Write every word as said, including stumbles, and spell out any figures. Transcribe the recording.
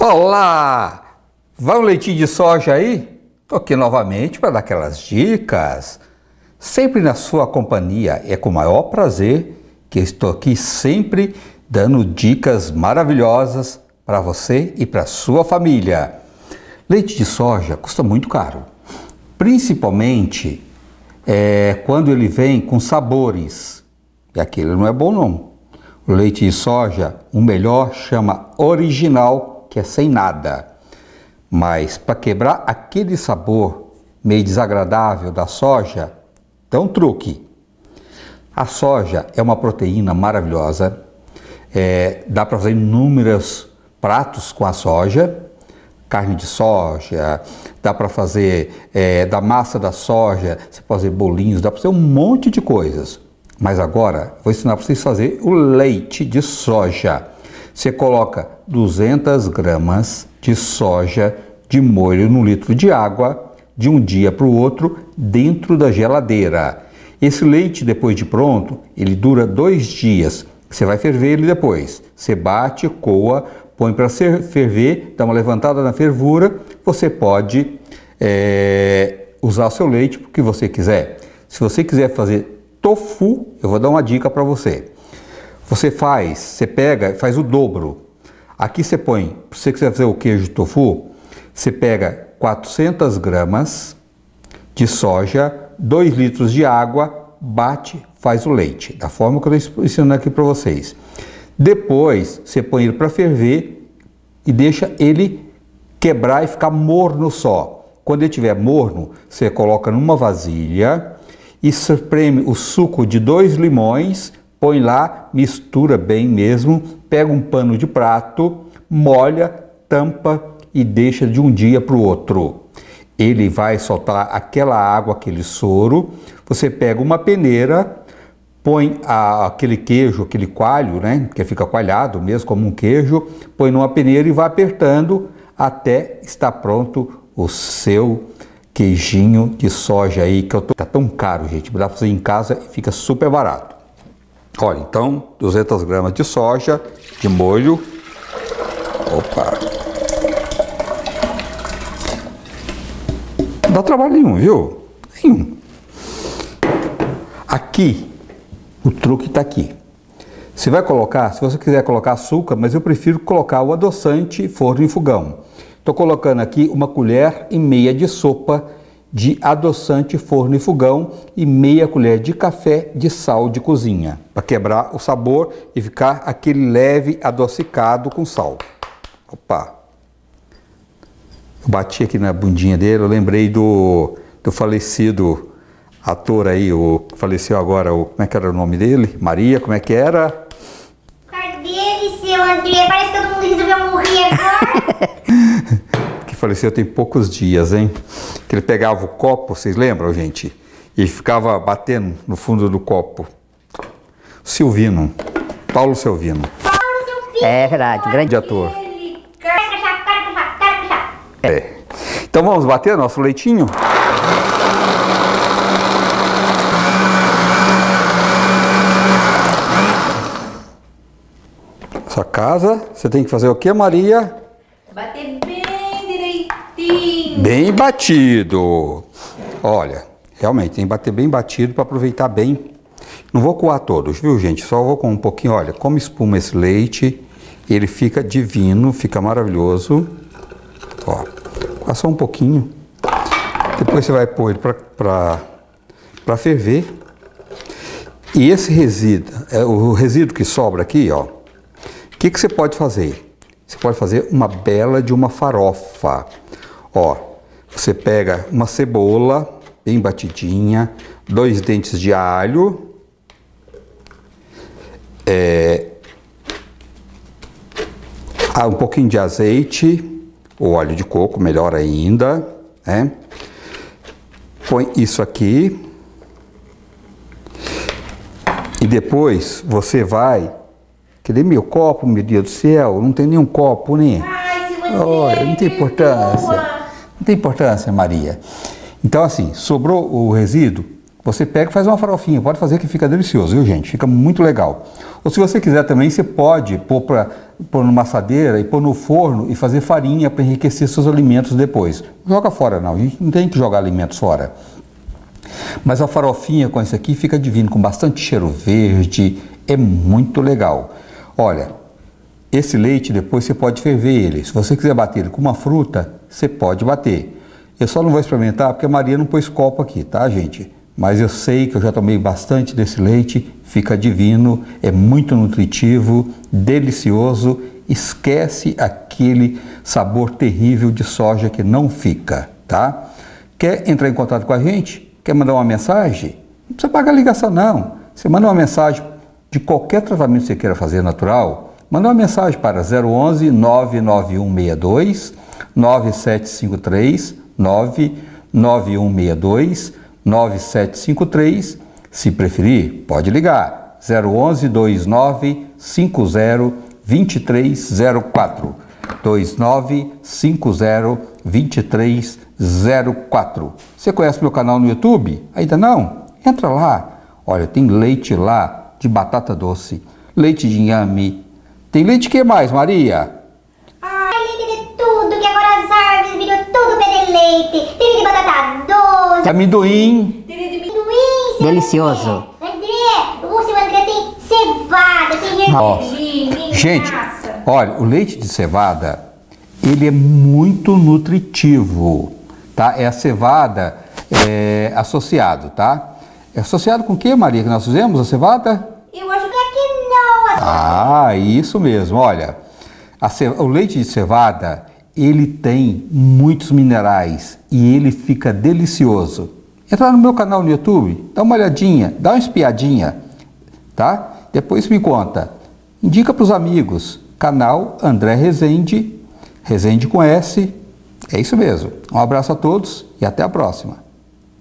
Olá! Vai um leitinho de soja aí? Estou aqui novamente para dar aquelas dicas. Sempre na sua companhia. É com o maior prazer que estou aqui sempre dando dicas maravilhosas para você e para sua família. Leite de soja custa muito caro. Principalmente é, quando ele vem com sabores. E aquele não é bom não. O leite de soja, o melhor chama original, que é sem nada. Mas para quebrar aquele sabor meio desagradável da soja, dá um truque. A soja é uma proteína maravilhosa, é, dá para fazer inúmeros pratos com a soja, carne de soja, dá para fazer é, da massa da soja, você pode fazer bolinhos, dá para fazer um monte de coisas. Mas agora vou ensinar para vocês a fazer o leite de soja. Você coloca duzentas gramas de soja de molho no litro de água, de um dia para o outro, dentro da geladeira. Esse leite, depois de pronto, ele dura dois dias. Você vai ferver ele depois. Você bate, coa, põe para ferver, dá uma levantada na fervura. Você pode é, usar o seu leite para o que você quiser. Se você quiser fazer tofu, eu vou dar uma dica para você. Você faz, você pega, faz o dobro. Aqui você põe, se você quiser fazer o queijo de tofu, você pega quatrocentas gramas de soja, dois litros de água, bate, faz o leite, da forma que eu estou ensinando aqui para vocês. Depois, você põe ele para ferver e deixa ele quebrar e ficar morno só. Quando ele estiver morno, você coloca numa vasilha e espreme o suco de dois limões, põe lá, mistura bem mesmo, pega um pano de prato, molha, tampa e deixa de um dia para o outro. Ele vai soltar aquela água, aquele soro. Você pega uma peneira, põe a, aquele queijo, aquele coalho, né, que fica coalhado mesmo, como um queijo, põe numa peneira e vai apertando até estar pronto o seu queijinho de soja aí, que eu tô, tá tão caro, gente, dá para fazer em casa e fica super barato. Olha, então, duzentas gramas de soja, de molho. Opa! Não dá trabalho nenhum, viu? Nenhum. Aqui, o truque está aqui. Você vai colocar, se você quiser colocar açúcar, mas eu prefiro colocar o adoçante forno e fogão. Estou colocando aqui uma colher e meia de sopa de adoçante forno e fogão e meia colher de café de sal de cozinha, para quebrar o sabor e ficar aquele leve adocicado com sal. Opa! Eu bati aqui na bundinha dele, eu lembrei do, do falecido ator aí, o que faleceu agora, o, como é que era o nome dele? Maria, como é que era? Cadê seu André? Parece que todo mundo resolveu morrer agora. Que faleceu tem poucos dias, hein? Que ele pegava o copo, vocês lembram, gente? E ficava batendo no fundo do copo. Silvino, Paulo Silvino. Paulo Silvino. É verdade, grande ator. É. Então vamos bater nosso leitinho? Sua casa, você tem que fazer o que, Maria? Bater bem direitinho. Bem batido. Olha, realmente tem que bater bem batido para aproveitar bem. Não vou coar todos, viu, gente? Só vou com um pouquinho. Olha, como espuma esse leite, ele fica divino, fica maravilhoso. Ó, passa um pouquinho. Depois você vai pôr ele para ferver. E esse resíduo, é o resíduo que sobra aqui, ó. O que, que você pode fazer? Você pode fazer uma bela de uma farofa. Ó, você pega uma cebola bem batidinha, dois dentes de alho, é, um pouquinho de azeite, ou óleo de coco, melhor ainda, né? Põe isso aqui. E depois você vai... Cadê meu copo, meu Deus do céu? Não tem nenhum copo, né? Ai, Olha, não tem importância. Não tem importância, Maria. Então, assim, sobrou o resíduo, você pega e faz uma farofinha. Pode fazer que fica delicioso, viu, gente? Fica muito legal. Ou se você quiser também, você pode pôr para pôr numa assadeira e pôr no forno e fazer farinha para enriquecer seus alimentos depois. Não joga fora não, a gente não tem que jogar alimentos fora. Mas a farofinha com isso aqui fica divino, com bastante cheiro verde, é muito legal. Olha, esse leite depois você pode ferver ele. Se você quiser bater ele com uma fruta, você pode bater. Eu só não vou experimentar porque a Maria não pôs copo aqui, tá, gente? Mas eu sei que eu já tomei bastante desse leite, fica divino, é muito nutritivo, delicioso, esquece aquele sabor terrível de soja que não fica, tá? Quer entrar em contato com a gente? Quer mandar uma mensagem? Não precisa pagar ligação não. Você manda uma mensagem de qualquer tratamento que você queira fazer natural, manda uma mensagem para zero onze, nove nove um seis dois, nove sete cinco três, nove nove um seis dois, nove sete cinco três. Se preferir, pode ligar zero onze, dois nove cinco zero, dois três zero quatro, dois nove cinco zero, dois três zero quatro. Você conhece meu canal no YouTube? Ainda não? Entra lá. Olha, tem leite lá de batata doce, leite de inhame. Tem leite que mais, Maria? Ai, leite de tudo, que agora as árvores viram tudo pé de leite. Tem de batata doce. Amendoim. Tem de amendoim. seu Delicioso. André, André, o seu André tem cevada, tem Ó, gergelim. gente, olha, o leite de cevada, ele é muito nutritivo, tá? É a cevada é, associado, tá? É associado com o que, Maria, que nós fizemos a cevada? Eu acho que aqui não. Ah, isso mesmo, olha, a ce... o leite de cevada, ele tem muitos minerais e ele fica delicioso. Entra no meu canal no YouTube, dá uma olhadinha, dá uma espiadinha, tá? Depois me conta, indica para os amigos, canal André Rezende, Rezende com S, é isso mesmo. Um abraço a todos e até a próxima.